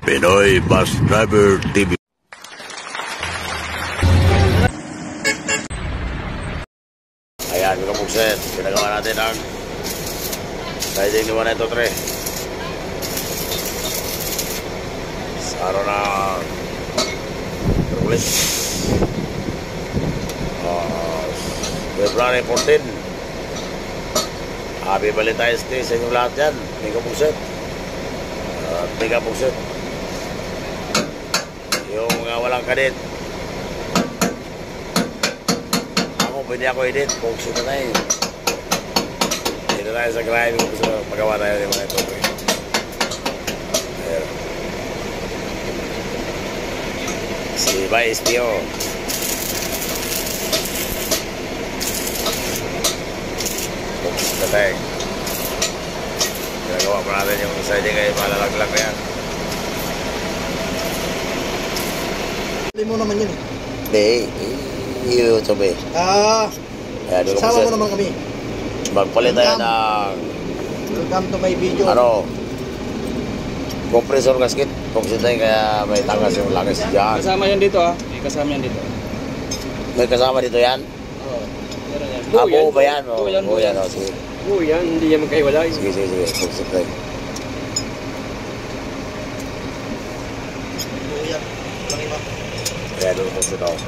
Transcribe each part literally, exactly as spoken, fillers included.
Pinoy Bus Driver T V. Ayan, mga bukset. Pinagawa natin ang siding ni one two three. Sa araw na ulit. Uh, February fourteen. Happy Valentine's Day sa inyong lahat yan. Mga bukset. Uh, mga bukset. Yung uh, walang kadit. Ako, pwede ako edit. Bukset na tayo. Dito tayo sa grind. Magawa tayo ng mga ito. Ayan. Si Vice Tio. Bukset na tayo. Ginagawa pa natin yung siding ay malalaglag na yan. Hindi mo naman yun eh. Hindi, YouTube eh. Ah, sama mo naman kami. Magpalit tayo ng... Welcome to my video. Ano? Compressor gasket. Buksit tayo kaya may tangas yung langis dyan. Kasama yan dito ah. May kasama yan dito. May kasama dito yan? Oo. Ah, buo ba yan? Buo yan. Buo yan, o. Sige. Buo yan, hindi yan magkahiwalay. Sige, sige, sige. Buksit tayo. Oo yan. Walang iba. Kaya doon buksit ako.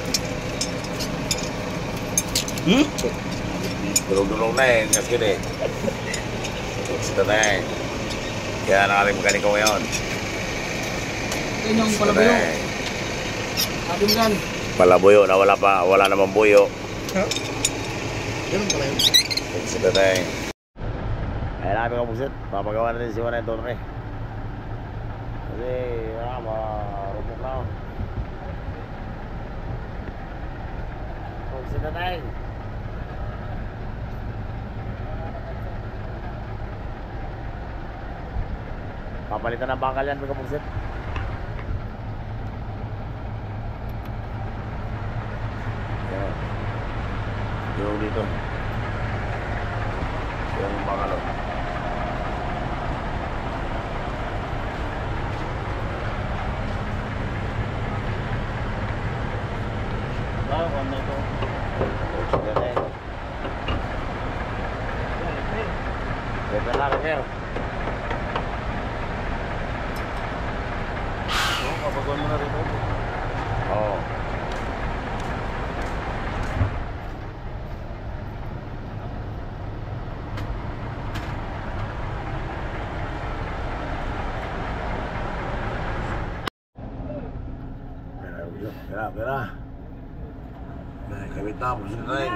Hmm? Dulong-dulong na eh. Gasket eh. Buksit na tayo eh. Kaya nakaling mekaniko ngayon. Ito yung palabuyo. Sabi mo yan. Palabuyo na wala pa. Wala namang buyo. Ha? Ganun pala yun. Buksit na tayo. Ayan namin ka buksit. Papagawa natin si one two three. Kasi ah, marupok na ako. Buksit na tayo. Papalitan ng bangkal yan mga buksit. Ayan. Yung dito. Yung bangkal. Ah, one na ito. Buksit na tayo. Buksit na kayo. Kapagwan mo na rin ito. Oo. Pera, pera. Nah, kami tapos na rin.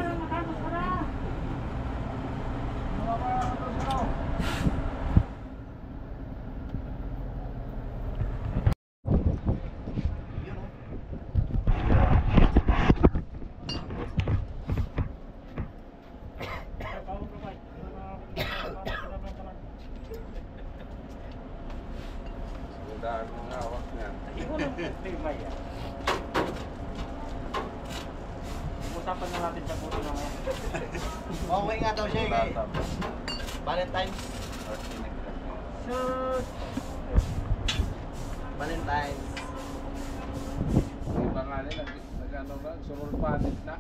Usapan na natin sa puto na ngayon. Okay nga daw siya eh. Valentine's. Valentine's. Yung pangalan, nag-ano na, surul panit na.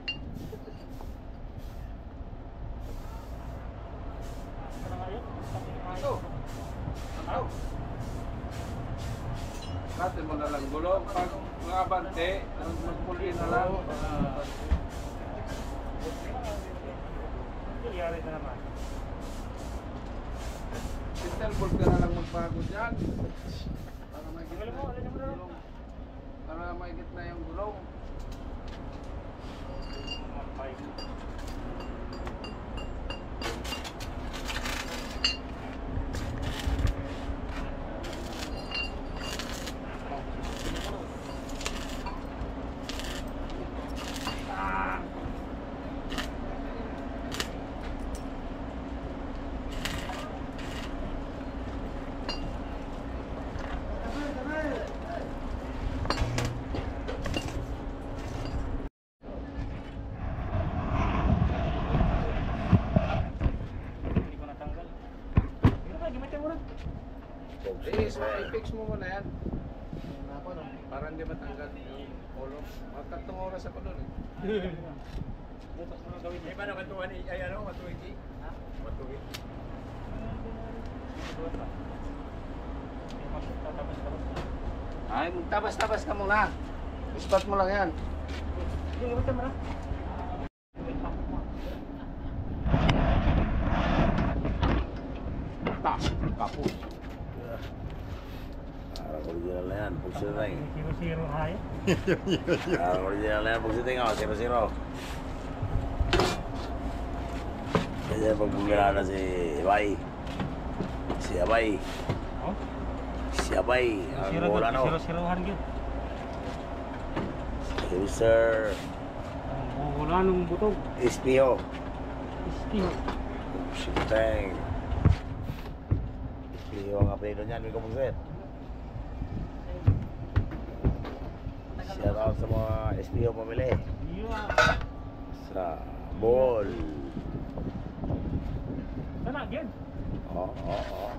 Ito. Ano? Natin mo na lang gulong. Pag mga bante, magpuli na lang. Yari na naman. Sintelboard ka na lang magpagod yan. Para maigit na yung gulong. Para maigit na yung gulong. Eh, so, i-fix mo muna yan. Ako, no? Para hindi matanggal yung ulo. Mga tatlong oras ako doon eh. Eh, paano matuwan eh? Ay, ano? Matuwid eh? Ha? Matuwid. Ay, tabas-tabas ka muna. Spot mo lang yan. Tak, kapus. Parang original na yan. Pugsit na tayo. Zero-zero high. Parang original na yan. Pugsit tayo nga. Zero-zero. Kaya pag bumila na si Abay. Si Abay. Oh? Si Abay. Ang bola no. Zero-zerohan yun. Si Mister Ang wala nung butog. Espiho. Istiho. Pugsit tayo. Espiho ang apelido niyan. May kapugsit. Shout out sa mga Espiho pamili. Yeah. Sa ball. Sana, again. Oo, oo, oo.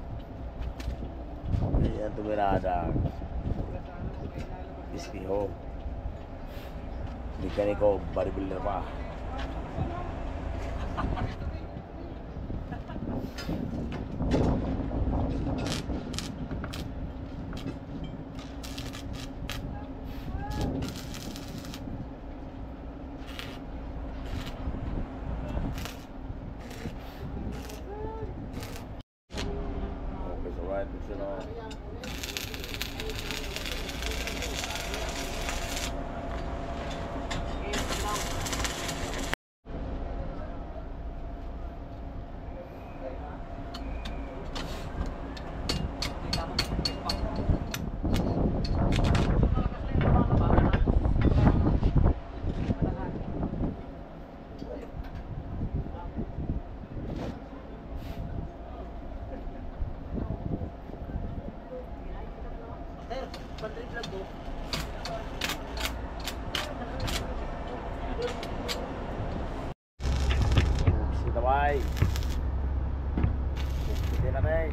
Ayan tumirada ang Espiho. Mekaniko, bodybuilder pa. Okay, so right, you know. Sir, battery plug ko. Si Tabay. Hindi na na eh.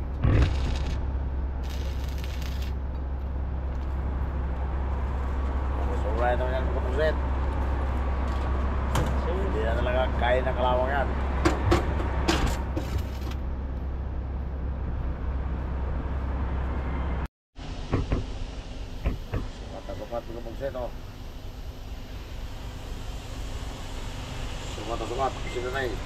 Okay, so right naman yan kapugsit. Hindi na talaga kaya ng kalawang yan. Sukat na kapugsit oh. Sukat na sukat. Sino na eh.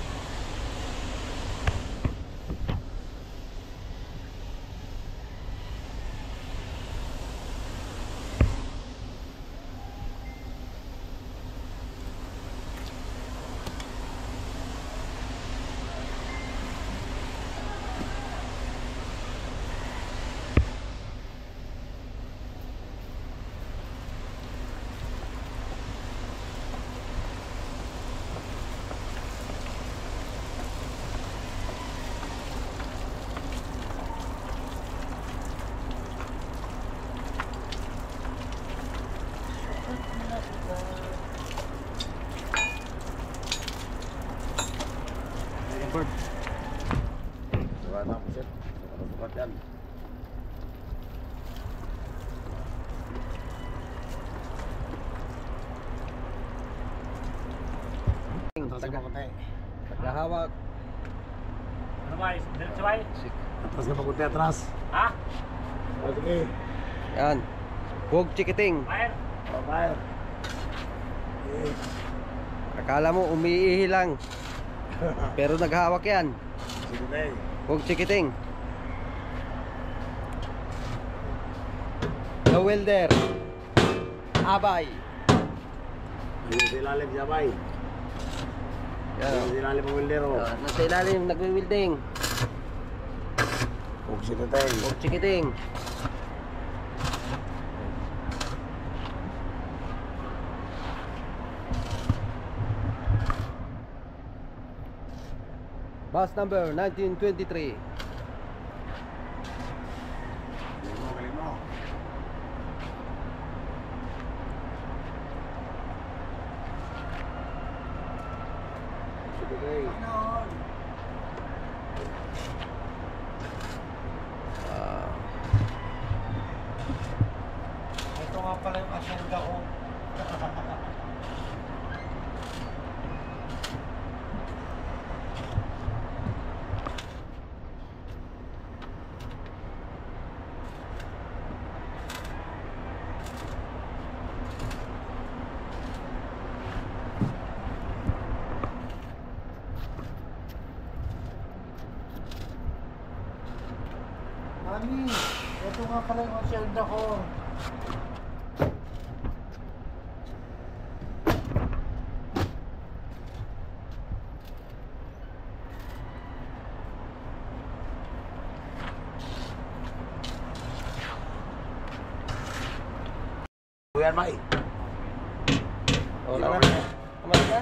Sukat na kapugsit. Sukat na sukat yan. Atras ka pa konti. Naghahawak. Ano ba? Diretso ba? Atras ka pa konti, atras. Ha? Okay. Yan. Huwag chikiting. Fire? Oh, fire. Akala mo umiihi lang. Pero naghahawak yan. Sige na eh. Huwag chikiting. The welder. Abay. Ayun sa ilalim siya, bay. Yan. Ayun sa ilalim ang wildero. Uh, nasa ilalim, nagwi-welding. Huwag sila tayo. Huwag chikiting. Bus number nineteen twenty-three. Galing mo, galing mo. Sige tayo. Ah. Mami, ito nga pala yung asyenda ko. Kuya Mai. Wala na. Kumain ka?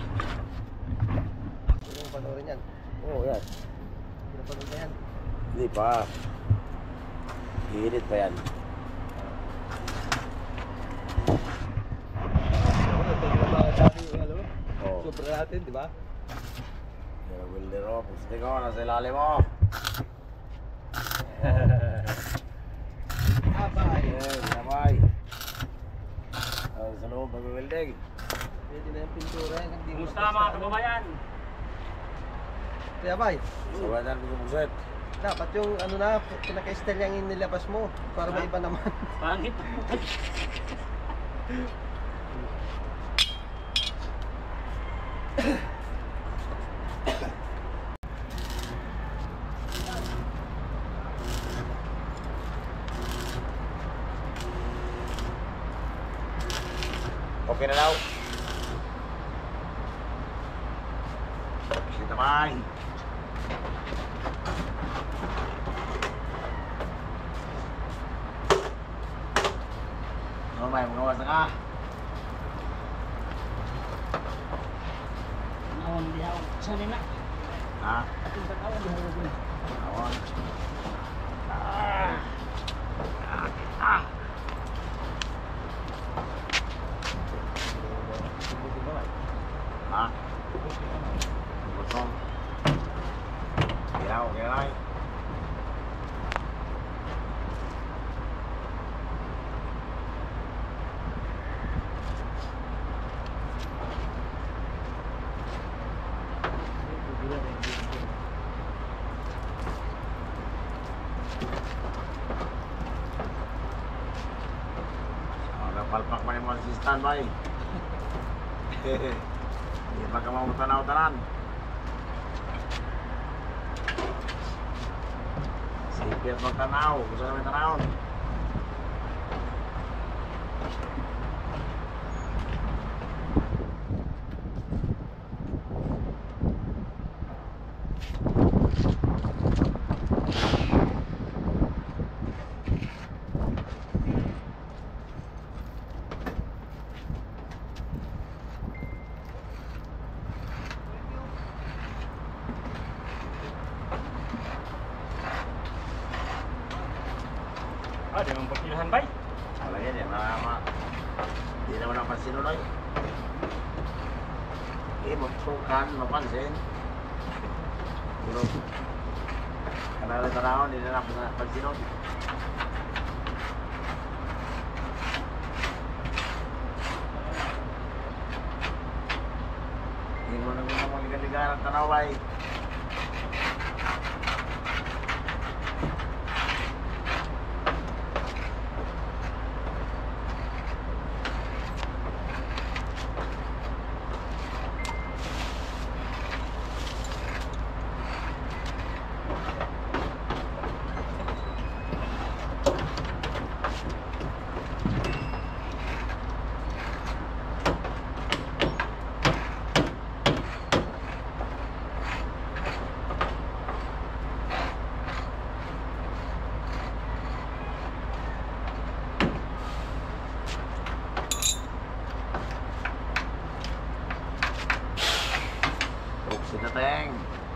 Hindi mo panoorin yan. Oo, yan. Hindi na panoorin yan. Hindi pa. Hihinit pa yan. Oo. Sobra natin, di ba? Pero Wilder, oh. Pusti ko, nasa ilalim mo. Abay. Yes, sabay. Sa loob, mag-welding. Pwede na yung pintura yan. Hindi mo Kumusta tapos mga na- kababayan? Kaya bay, Sabay na rin bukset. dapat yung ano na, pinaka-style yung inilabas mo. Para may iba naman. Pangit. Okay na daw. Sita Mai. Ano Mai, magawas na ka. Awan di ako. Saan na? Ha? Ating sa awan di ako. Awan. Ah. Ah. Ha? Butong. Kaya, okay na lang. Palpak pa ni mo si standby. Hindi pa ka mamutanaw-tanan. Sipir magtanaw. Gusto namin tanawon. Ah, di mo pagkilahan bay? Wala yan eh. Mga hindi naman napansin uloy. Eh, magsukan, mapansin. Pero, kanala tanawon, hindi na napansin uloy. Hindi mo na muna magligan-ligan ang tanaw ay. Sinateng.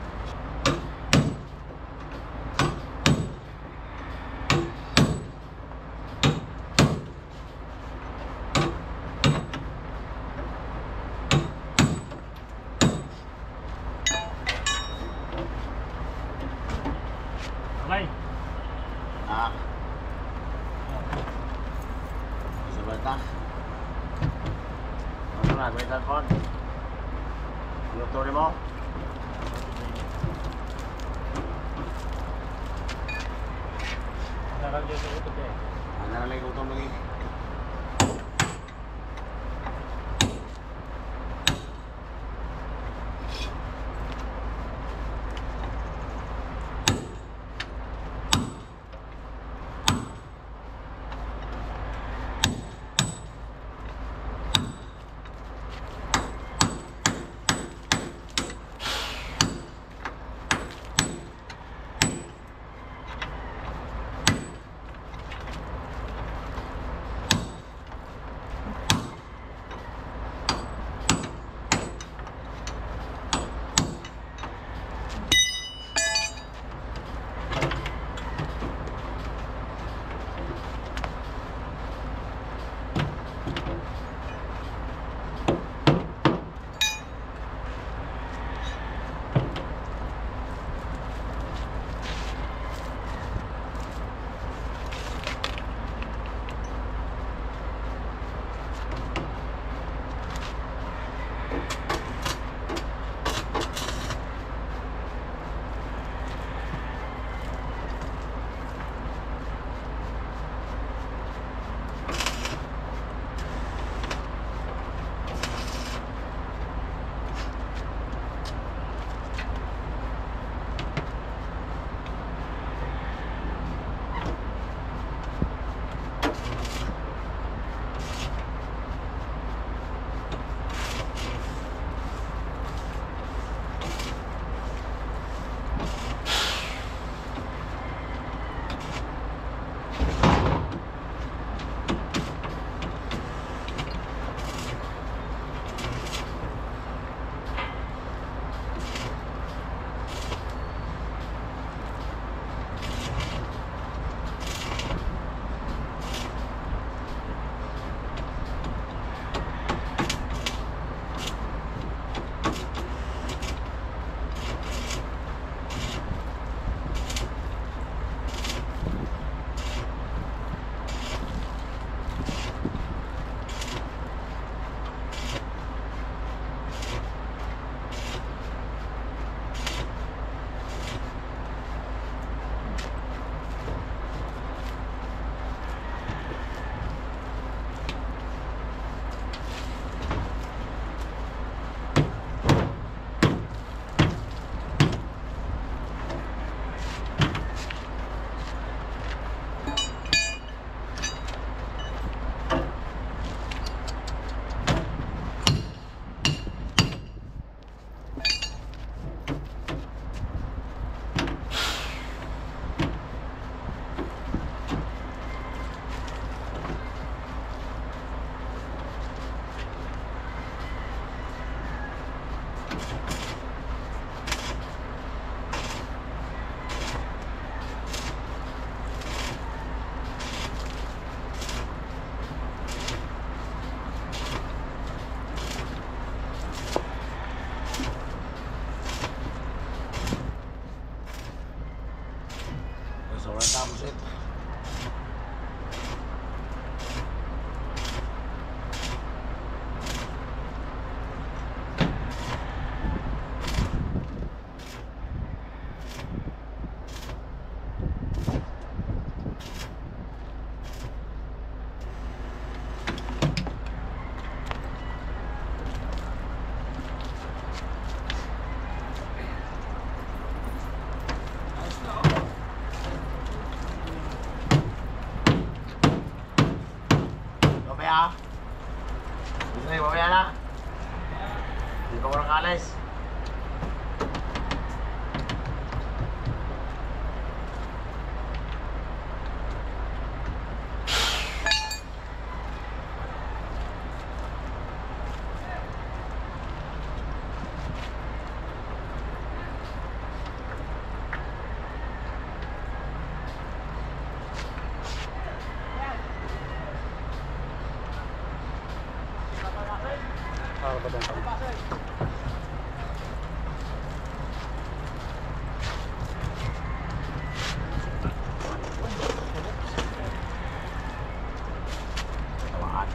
Bay. Ah. Bisa bata. Ano na, may telepon. Luto ni mo. Sarang dyan sa utog eh. Ano na lang utong lagi. So, tapos ito. Mamaya. Gusto nyo, mamaya na. Hindi pa ko nakalis. Para ba doon? Tawaan.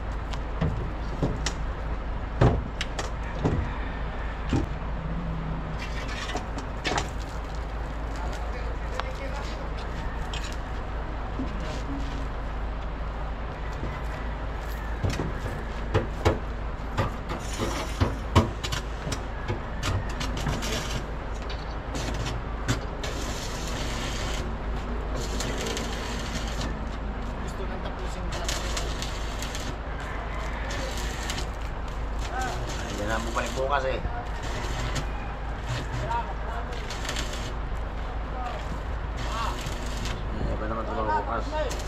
Gusto nang tapusin talaga. Hindi na bumalik bukas eh. Hindi ba naman tumawag bukas?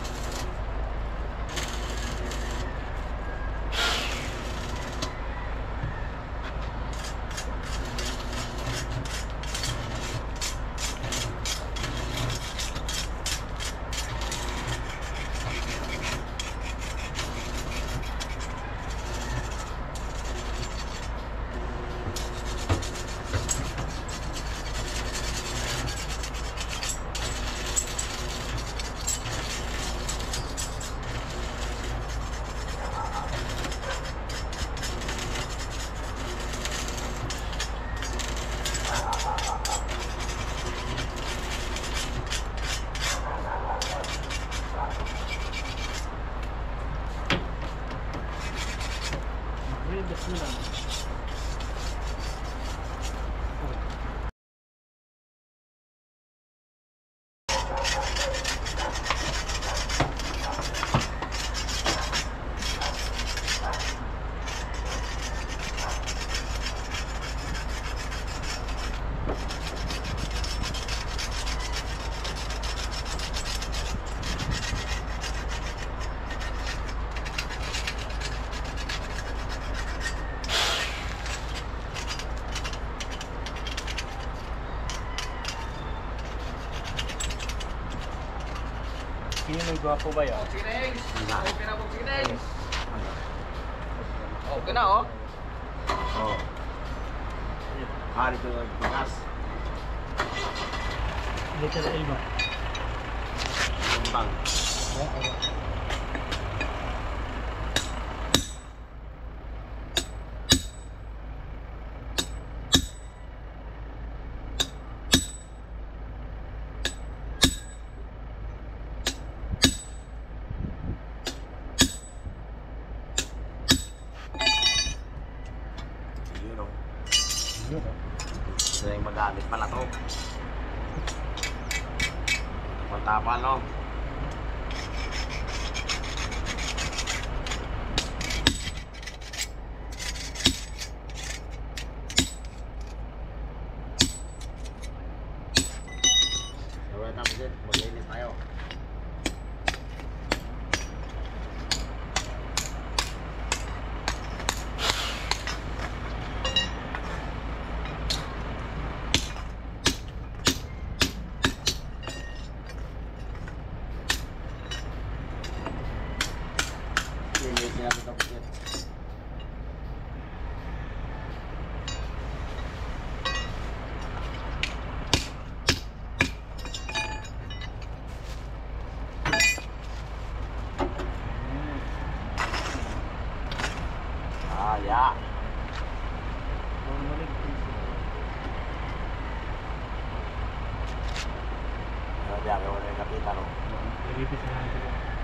Sino may gwapo ba yun? Sineng! Okay na po, Sineng! Okay na, oh. Oo. Ah, dito nagbukas. Little Elma. Tumbang. Yun o. Sila yung magamit pala to. Matapal no. Alright, tapos yun. Mag-inis tayo. Inis natin tapos yun. biyahe wala yung kapitan, no? Ilipis na natin.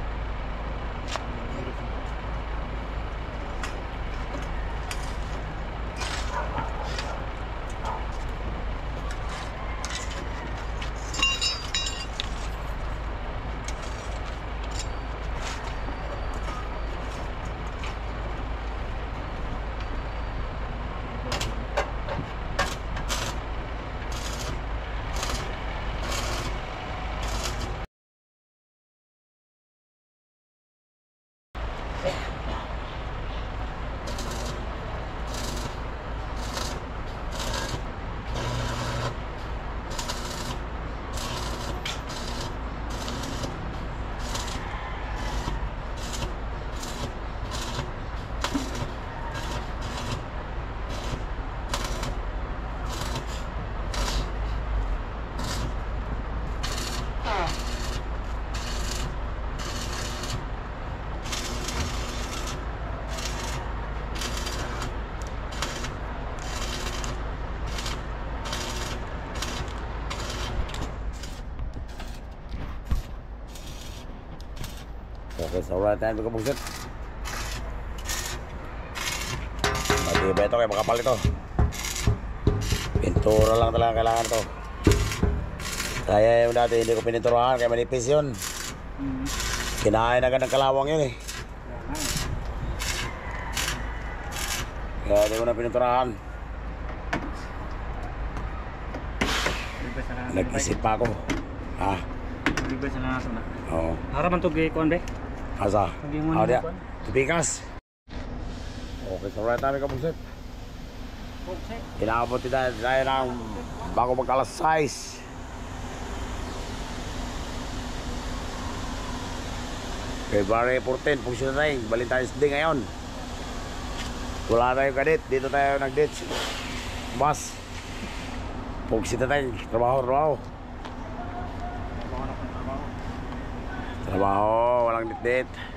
Okay, so wala tayo mga buksit. Mag-iba ito kayo makapal ito. Pintura lang talaga kailangan ito. Kaya yung dati hindi ko pininturahan kaya manipis yun. Kinain agad ng kalawang yun eh. Kaya hindi ko na pininturahan. Nag-isip pa ako. Ha? Ilipis na natin na. Oo. Haraman to gay kuan be. Asa? Hindi mo Ako na dia. kuan. Tipikas. Okay, so wala tayo mga buksit. Inaabot tayo tayo ng bago magkalas size. February fourteen, function na tayo. Valentine's Day ngayon. Wala tayo kadit. Dito tayo nag-date. Bus. Pugsit na tayo. Trabaho, trabaho. Trabaho, walang dit-dit.